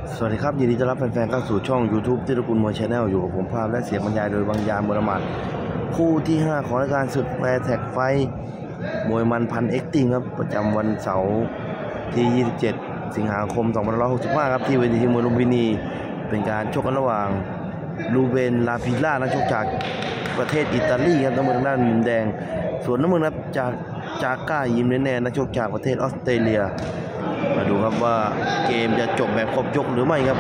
สวัสดีครับยินดีต้อนรับแฟนๆเข้าสู่ช่อง YouTube ที่ตระกูลมวยชาแนลอยู่กับผมภาพและเสียงบรรยายโดยบางยามบุรมาศคู่ที่ 5 ของรายการศึกแฟร์แท็กไฟมวยมันพันเอ็กติ้งครับประจำวันเสาร์ที่ 27 สิงหาคม 2565 ครับที่เวทีมวยลุมพินีเป็นการชกกันระหว่างลูเบนลาพิล่านักชกจากประเทศอิตาลีครับน้ำมือทางด้านมุมแดงส่วนน้ำมือครับจากก้ายิมแน่ๆนักชกจากประเทศออสเตรเลียมาดูครับว่าเกมจะจบแบบครบยกหรือไม่ครับ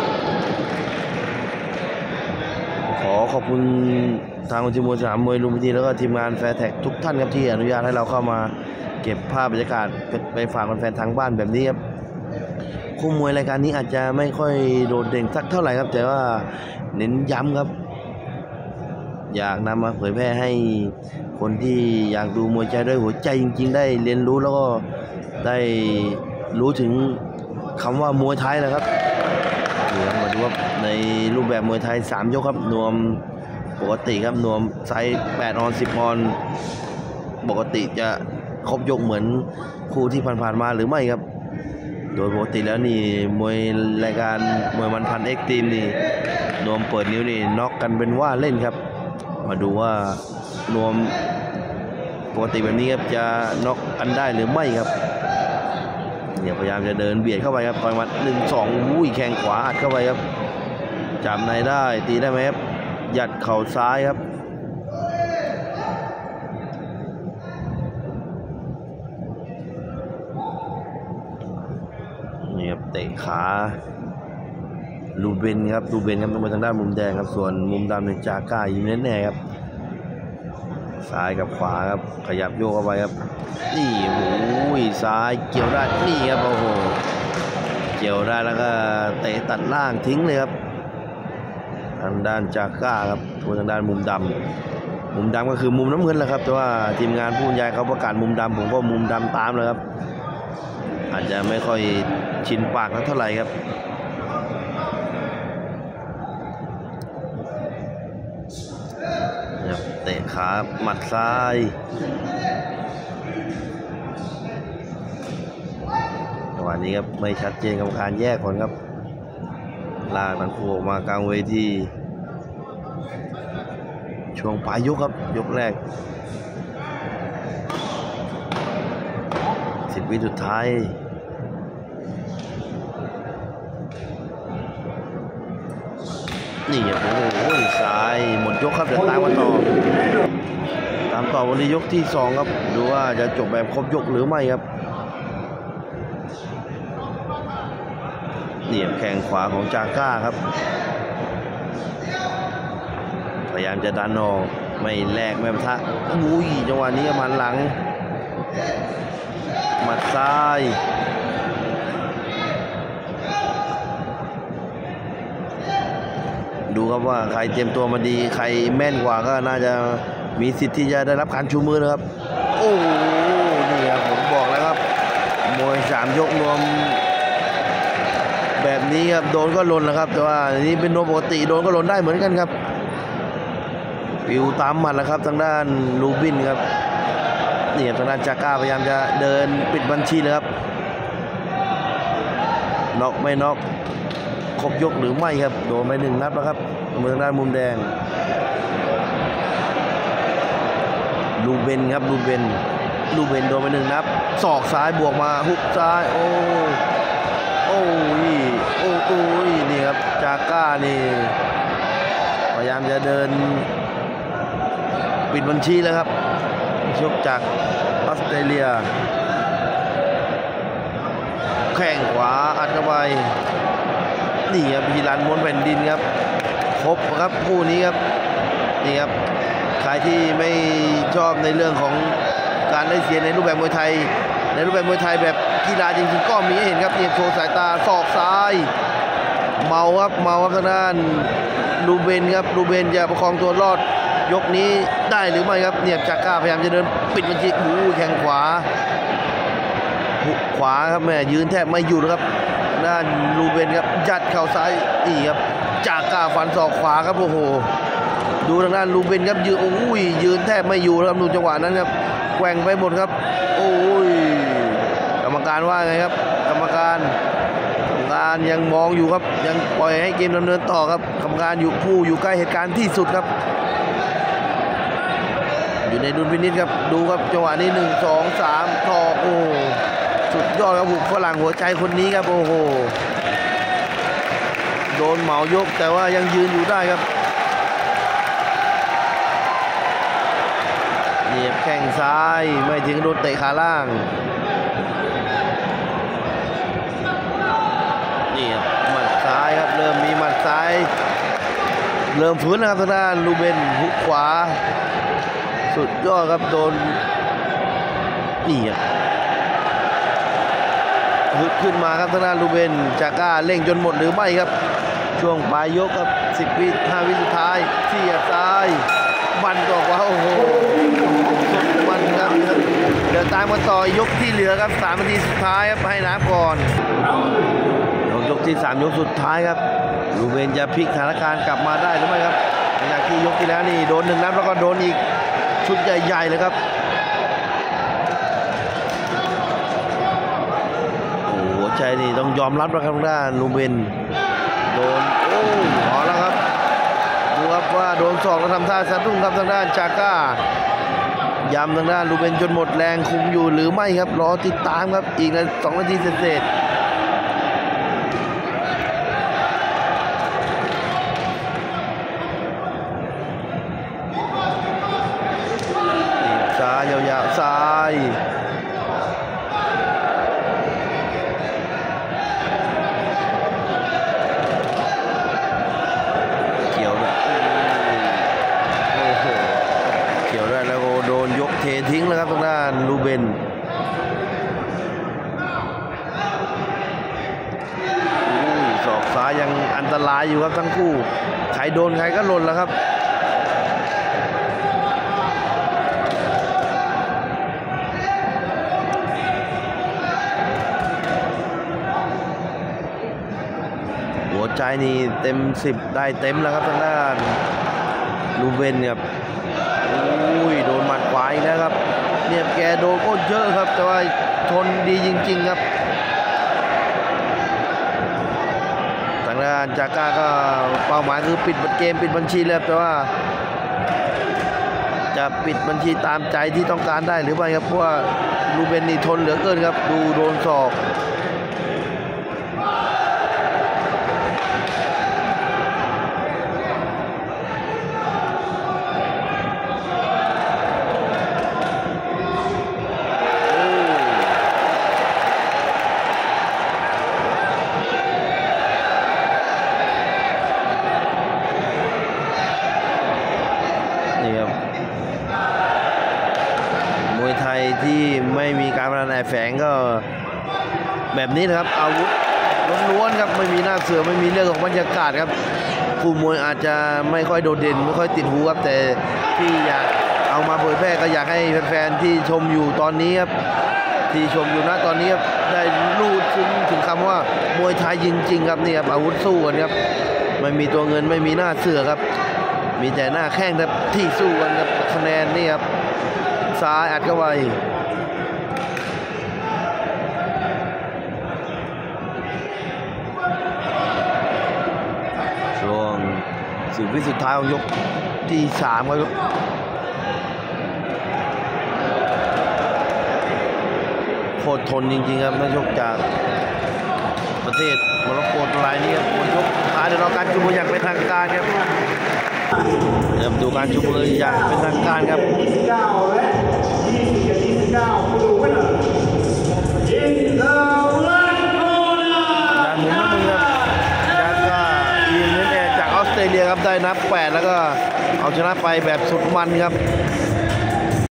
ขอขอบคุณทางทีมมวยสนามมวยลุมพินีแล้วก็ทีมงานแฟร์แท็กทุกท่านครับที่อนุญาตให้เราเข้ามาเก็บภาพบรรยากาศไปฝากแฟนๆทางบ้านแบบนี้ครับคู่มวยรายการนี้อาจจะไม่ค่อยโดดเด่นสักเท่าไหร่ครับแต่ว่าเน้นย้ำครับอยากนำมาเผยแพร่ให้คนที่อยากดูมวยใจด้วยหัวใจจริงๆได้เรียนรู้แล้วก็ได้รู้ถึงคำว่ามวยไทยนะครับเดี๋ยวมาดูว่าในรูปแบบมวยไทย3 ยกครับนวมปกติครับนวมไซส์8 ออน 10 ออนปกติจะครบยกเหมือนคู่ที่ผ่านๆมาหรือไม่ครับโดยปกติแล้วนี่มวยรายการมวยมันพันเอ็กซ์ตรีมนี่นวมเปิดนิ้วนี่น็อกกันเป็นว่าเล่นครับมาดูว่านวมปกติแบบนี้ครับจะน็อกกันได้หรือไม่ครับเนี่ยพยายามจะเดินเบียดเข้าไปครับต่อยมัด1-2วุ้ยแข้งขวาอัดเข้าไปครับจับในได้ตีได้ไหมครับยัดเข่าซ้ายครับนี่ครับเตะขาลูเบนครับต้องไปทางด้านมุมแดงครับส่วนมุมดำเป็นจาก้ายิงแน่ๆครับซ้ายกับขวาครับขยับโยกเข้าไปครับนี่โอ้ยซ้ายเกี่ยวได้นี่ครับโอ้โหเกี่ยวได้แล้วก็เตะตัดล่างทิ้งเลยครับทางด้านจาก้าครับทางด้านมุมดำก็คือมุมน้ำเงินแหละครับแต่ว่าทีมงานผู้บรรยายเขาประกาศมุมดำผมก็มุมดำตามเลยครับอาจจะไม่ค่อยชินปากเท่าไหร่ครับเตะขาหมัดซ้ายจังหวะนี้ครับไม่ชัดเจนกรรมการแยกคนครับลากทั้งคู่ออกมากลางเวทีช่วงปลายยกครับยกแรก10 วิสุดท้ายนี่โอ้โหซ้ายหมดยกครับเดี๋ยวตามกันต่อวันนี้ยกที่2ครับดูว่าจะจบแบบครบยกหรือไม่ครับเนี่ยแข้งขวาของจาก้าครับพยายามจะดันออกไม่แลกไม่ปะทะอุ้ยจังหวะนี้มันหลังหมัดซ้ายดูครับว่าใครเตรียมตัวมาดีใครแม่นกว่าก็น่าจะมีสิทธิ์ที่จะได้รับการชูมือนะครับโอ้นี่ครับผมบอกแล้วครับมวย3 ยกรวมแบบนี้ครับโดนก็หล่นแล้วครับแต่ว่านี่เป็นโดนปกติโดนก็หล่นได้เหมือนกันครับปิวตามหมัดแล้วครับทางด้านลูบินครับนี่ทางด้านจาก้าพยายามจะเดินปิดบัญชีเลยครับน็อกไม่น็อกครบยกหรือไม่ครับโดนไป1 นัดแล้วครับมือด้านมุมแดงลูเบนครับลูเบนโดนไป1 นัดศอกซ้ายบวกมาฮุกซ้ายโอ้ยนี่ครับจาก้านี่พยายามจะเดินปิดบัญชีแล้วครับชกจากออสเตรเลียแข้งขวาอัดเข้าไปนี่ครับพิรันม้วนแผ่นดินครับครบครับคู่นี้ครับนี่ครับใครที่ไม่ชอบในเรื่องของการได้เสียในรูปแบบมวยไทยแบบกีฬาจริงๆก็มีให้เห็นครับเนี่ยโชว์สายตาศอกซ้ายเมาครับทางด้านลูเบนครับลูเบนจะประคองตัวรอดยกนี้ได้หรือไม่ครับเนี่ยจาก้าพยายามจะเดินปิดบัญชีแข้งขวาครับแม่ยืนแทบไม่อยู่นะครับด้านลูเบนครับยัดเข่าซ้ายนี่ครับจาก้าฟันศอกขวาครับโอ้โหดูทางด้านลูเบนครับยืนแทบไม่อยู่ครับดูจังหวะนั้นครับแกว่งไปหมดครับกรรมการว่าไงครับกรรมการการยังมองอยู่ครับยังปล่อยให้เกมดำเนินต่อครับกรรมการอยู่ใกล้เหตุการณ์ที่สุดครับอยู่ในดุลพินิจครับดูครับจังหวะนี้1 2 3ต่อโอ้สุดยอดครับบุกฝรั่งหัวใจคนนี้ครับโอ้โหโดนเหมายกแต่ว่ายังยืนอยู่ได้ครับเหยียบแข้งซ้ายไม่ถึงโดนเตะขาล่างนี่ครับหมัดซ้ายครับเริ่มมีหมัดซ้ายเริ่มฟื้นนะครับทางด้านลูเบนหุกขวาสุดยอดครับโดนนี่ครับฮึดขึ้นมาครับทางด้านลูเบนจาก้าเร่งจนหมดหรือไม่ครับช่วงปลายยกครับ10 วิ5 วิสุดท้ายเสียบซ้ายมันก็ว่าโอ้โหสุดมันครับเดี๋ยวตามมาต่อยกที่เหลือครับ3 นาทีสุดท้ายครับให้น้ำก่อนยกที่3ยกสุดท้ายครับลูเบนจะพลิกสถานการณ์กลับมาได้หรือไม่ครับหลังจากที่ยกที่แล้วนี่โดน1 นัดแล้วก็โดนอีกชุดใหญ่ๆเลยครับโอ้หัวใจนี่ต้องยอมรับนะครับทางด้านลูเบนโดนโอ้พอแล้วครับดูครับว่าโดนศอกแล้วทำท่าสะดุ้งครับทางด้านจาก้ายำทางด้านลูเบนจนหมดแรงคุมอยู่หรือไม่ครับรอติดตามครับอีก2 นาทีเศษซ้ายยาวๆซ้ายเกี่ยวด้วยโอ้โหเกี่ยวด้วยแล้วโดนยกเททิ้งแล้วครับทางด้านลูเบนศอกซ้ายยังอันตรายอยู่ครับทั้งคู่ใครโดนใครก็หล่นแล้วครับหัวใจนี่เต็ม10ได้เต็มแล้วครับทางด้านลูเบนครับอุ้ยโดนหมัดขวาอีกแล้วครับเนี่ยแกโดนก็เยอะครับแต่ว่าทนดีจริงๆครับทางด้านจาก้าก็เป้าหมายคือปิดเกมปิดบัญชีแล้วแต่ว่าจะปิดบัญชีตามใจที่ต้องการได้หรือไม่ครับเพราะว่าลูเบนนี่ทนเหลือเกินครับดูโดนศอกที่ไม่มีการพนันแอบแฝงก็แบบนี้นะครับอาวุธล้วนๆครับไม่มีหน้าเสือไม่มีเรื่องของบรรยากาศครับคู่มวยอาจจะไม่ค่อยโดดเด่นไม่ค่อยติดหูครับแต่ที่อยากเอามาเผยแพร่ก็อยากให้แฟนๆที่ชมอยู่ตอนนี้ครับที่ชมอยู่ณตอนนี้ครับได้รู้ถึงคำว่ามวยไทยจริงๆครับนี่ครับอาวุธสู้กันครับไม่มีตัวเงินไม่มีหน้าเสือครับมีแต่หน้าแข้งครับที่สู้กันครับคะแนนนี่ครับซ้ายอัดเข้าไปช่วง10 วิสุดท้ายของยกที่3ครับโคตรทนจริงๆครับนักชกจากประเทศโมร็อกโกรายนี้ครับหมดยกสุดท้ายเดี๋ยวรอการชูมืออย่างเป็นทางการครับเริ่มดูการชูมืออย่างเป็นทางการครับการหมุนน้ำมือครับจากก็ยิงเน้นแอร์จากออสเตรเลียครับได้นับ8แล้วก็เอาชนะไปแบบสุดมันครับ